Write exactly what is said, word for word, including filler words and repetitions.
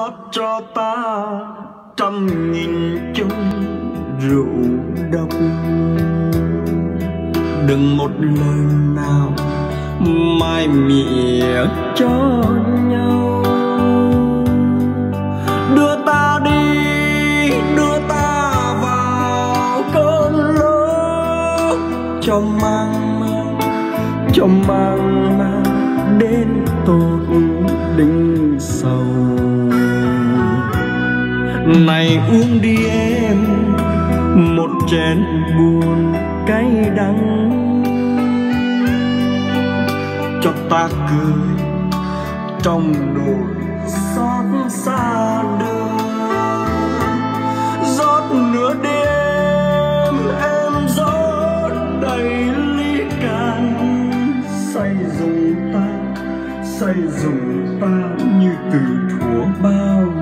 rót cho ta trăm nghìn chung rượu độc. Đừng một lời nào mai mỉa cho nhau. Đưa ta đi, đưa ta vào cơn lốc, cho mang mang, cho mang mang đến tột đỉnh sầu. Này uống đi em một chén buồn cay đắng, cho ta cười trong nỗi xót xa đời. Rót nửa đêm em rót đầy ly cạn, say dùng ta, say dùng ta như từ thuở bao